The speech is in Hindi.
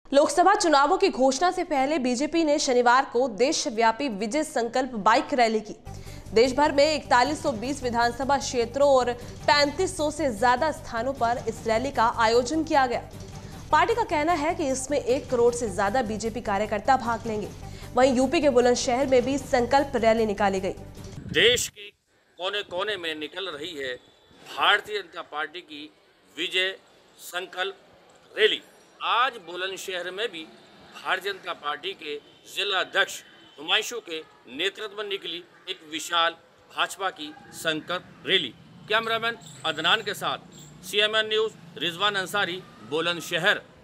लोकसभा चुनावों की घोषणा से पहले बीजेपी ने शनिवार को देशव्यापी विजय संकल्प बाइक रैली की। देश भर में 4120 विधानसभा क्षेत्रों और 3500 से ज्यादा स्थानों पर इस रैली का आयोजन किया गया। पार्टी का कहना है कि इसमें 1 करोड़ से ज्यादा बीजेपी कार्यकर्ता भाग लेंगे। वहीं यूपी के बुलंदशहर में भी संकल्प रैली निकाली गई। देश के कोने कोने में निकल रही है भारतीय जनता पार्टी की विजय संकल्प रैली। आज बुलंदशहर में भी भारतीय जनता पार्टी के जिला अध्यक्ष हुमायूं के नेतृत्व में निकली एक विशाल भाजपा की संकल्प रैली। कैमरामैन अदनान के साथ CMN न्यूज़ रिजवान अंसारी, बुलंदशहर।